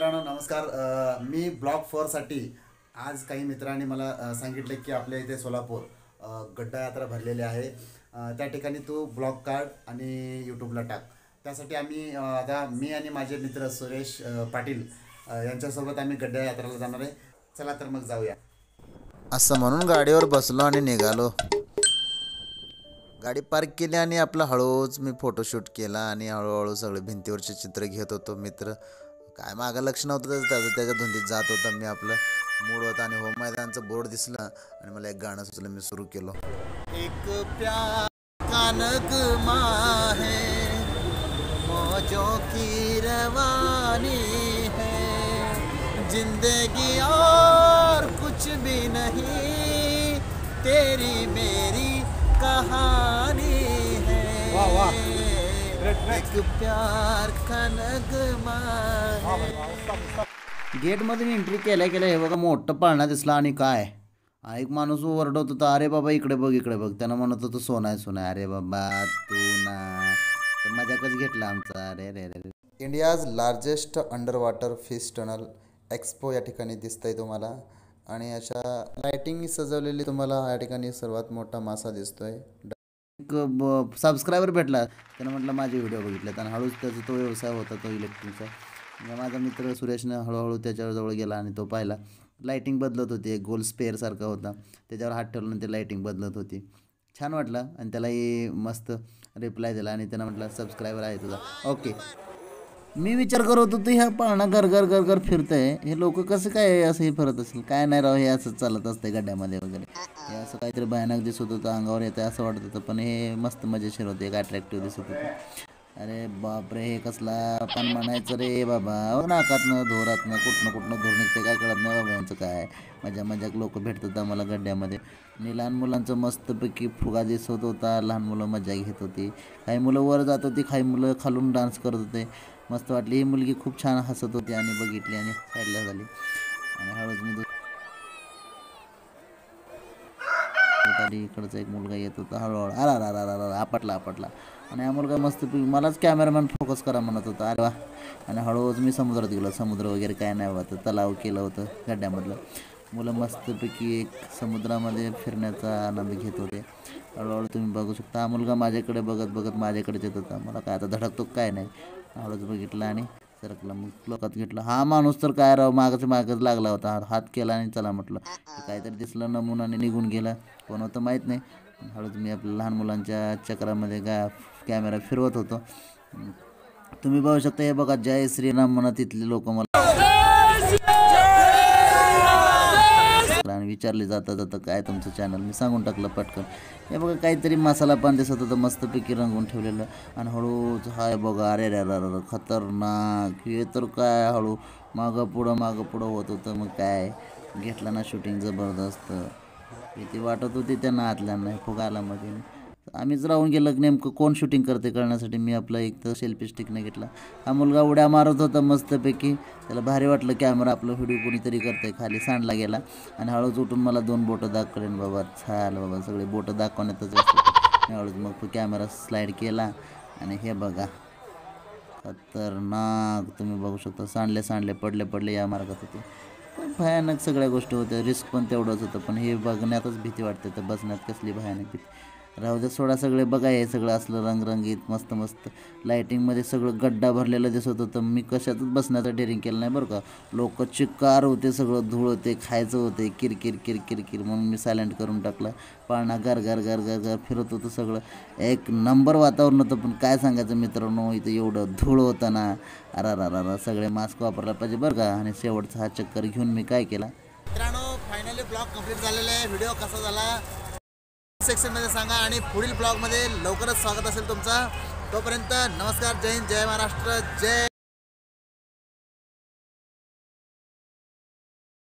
मित्रांनो नमस्कार। मी ब्लॉग 4 साठी आज काही मित्रांनी मला सांगितले की आपल्या इथे सोलापूर गड्डा यात्रा भरलेली आहे, त्या ठिकाणी तू ब्लॉग काढ आणि यूट्यूबला टाक। त्यासाठी आम्ही आता मी आणि माझे मित्र सुरेश पाटील यांच्यासोबत आम्ही गड्डा यात्रेला जाणार आहे। चला तर मग जाऊया असं म्हणून गाडीवर बसलो आणि निघालो। गाडी पार्क केली आणि आपला हळूच मी फोटोशूट केला आणि हळूहळू सगळे भिंतीवरचे चित्र घेत होतो। मित्र काय मागं लक्ष नव्हतं त्याच्या धुंदीत जात होता मी, आपलं मूड होता आणि हो मैदानचं बोर्ड दिसलं आणि मला एक गाणं सुचलं, मी सुरू केलं। एक प्यार का नगमा है, मौजों की रवानी है, जिंदगी और कुछ भी नहीं, तेरी मेरी कहानी है। वाह वाह, एक प्यार का नगमा है। गेटमधून एंट्री केल्या हे बघा मोठं पाळणा दिसला आणि काय एक माणूस ओरडत होता, अरे बाबा इकडे बघ इकडे बघ। त्यानं म्हणत होतं सोना आहे सोना आहे। अरे बाबा तू ना तर मजाकच घेतला आमचा। अरे रे रे, India's largest underwater fish tunnel expo या ठिकाणी दिसतंय तुम्हाला आणि अशा लाइटिंग सजवलेली तुम्हाला या ठिकाणी सर्वात मोठा मासा दिसतोय। एक सबस्क्रायबर भेटला, त्यानं म्हटलं माझे व्हिडिओ बघितले आणि हळूच त्याचा तो व्यवसाय होता तो इलेक्ट्रिकचा। माझा मित्र सुरेशने हळूहळू त्याच्याजवळ गेला आणि तो पाहिला लाइटिंग बदलत होती, एक गोल स्पेअर सारखा होता, त्याच्यावर हात ठेवला ते लाइटिंग बदलत होती। छान वाटलं आणि त्यालाही मस्त रिप्लाय दिला आणि त्यानं म्हटलं सबस्क्रायबर आहे तुझा, ओके। मी विचार करत होतो ह्या पाळणा घर घर घर घर फिरतंय, हे लोक कसं काय असं हे फिरत असेल, काय नाही राव, हे असं चालत असतंय गड्ड्यामध्ये वगैरे। हे असं काहीतरी भयानक दिसत होतं, अंगावर येतं असं वाटत होतं, पण हे मस्त मजेशीर होते, एक अट्रॅक्टिव्ह दिसत होतं। अरे बापरे, हे कसला पण म्हणायचं रे बाबा, नाकातनं धोरातनं कुठनं धोर निघते काय कळत नाही बाबा यांचं काय। मजाक लोक भेटतात आम्हाला गड्ड्यामध्ये आणि लहान मुलांचं मस्तपैकी फुगा दिसत होता, लहान मुलं मजा घेत होती, काही मुलं वर जात होती, काही मुलं खालून डान्स करत होते, मस्त वाटली। ही मुलगी खूप छान हसत होती आणि बघितली आणि साईडला झाली आणि हळूच मी इकडचा एक मुलगा येत होता हळूहळू, अरा आपटला आणि हा मुलगा मस्त मलाच कॅमेरामॅन फोकस करा म्हणत होता, अरे वा। आणि हळूहळूच मी समुद्रात गेलो, समुद्र वगैरे काय नाही होतं, तलाव केलं होतं गड्ड्यामधलं। मुलं मस्तपैकी एक समुद्रामध्ये फिरण्याचा आनंद घेत होते। हळूहळू तुम्ही बघू शकता हा मुलगा माझ्याकडे बघत माझ्याकडेच येत होता, मला काय आता धडकतो काय नाही, हळूच बघितलं आणि सरकला, मग लोकात घेतलं। हा माणूस तर काय राव मागच लागला होता, हात केला आणि चला म्हटलं, काहीतरी दिसलं नमुनाने निघून गेला, कोण होतं माहीत नाही। हळूच मी आपल्या लहान मुलांच्या चक्रामध्ये कॅमेरा फिरवत होतो। तुम्ही बघू शकता हे बघा जय श्रीराम म्हणत इथले लोक मला आणि विचारले जाता काय तुमचं चॅनल, मी सांगून टाकलं पटकन। हे बघा काहीतरी मसाला पान दिसत होतं मस्तपैकी रंगवून ठेवलेलं आणि हळूच हाय बघा, अरे रे खतरनाक, हे तर काय हळू मागं पुढं होत होतं। मग काय घेतलं ना शूटिंग जबरदस्त, भीती वाटत होती त्यांना आतल्यांना फुगाला मध्ये, आम्हीच राहून गेलं नेमकं कोण शूटिंग करते कळण्यासाठी। मी आपला एक तर सेल्फी स्टिकने घेतला, हा मुलगा उड्या मारत होता मस्तपैकी, त्याला भारी वाटलं कॅमेरा आपलं व्हिडिओ कोणीतरी करतंय, खाली सांडला गेला आणि हळूच उठून मला 2 बोटं दाखवले, बाबा छान बाबा सगळे बोटं दाखवण्यातच असतं। हळूच मग कॅमेरा स्लाईड केला आणि हे बघा खतरनाक, तुम्ही बघू शकता सांडले पडले या मार्गात होते, भयानक सगळ्या गोष्टी होत्या, रिस्क पण तेवढंच होतं, पण हे बघण्यातच भीती वाटते, तर बसण्यात कसली भयानक भीती। राहू दे सोडा, सगळे बघा हे सगळं असलं रंगरंगीत मस्त लाईटिंगमध्ये सगळं गड्डा भरलेलं दिसत होतं। मी कशातच बसण्याचं डेअरिंग केलं नाही बरं का, लोक चिक्कार होते, सगळं धूळ होते, खायचं होते, किरकिर म्हणून मी सायलेंट करून टाकलं। पाळणा घर फिरत होतं, सगळं एक नंबर वातावरण होतं, पण काय सांगायचं मित्रांनो इथं एवढं धूळ होतं ना, अरा सगळे मास्क वापरला पाहिजे बरं का। आणि शेवटचा हा चक्कर घेऊन मी काय केला मित्रांनो, फायनली ब्लॉग कंप्लीट झालेला आहे। व्हिडिओ कसा झाला सेक्शनमध्ये सांगा आणि पुढील ब्लॉगमध्ये लवकरच स्वागत असेल तुमचा। तोपर्यंत नमस्कार, जय हिंद, जय महाराष्ट्र, जय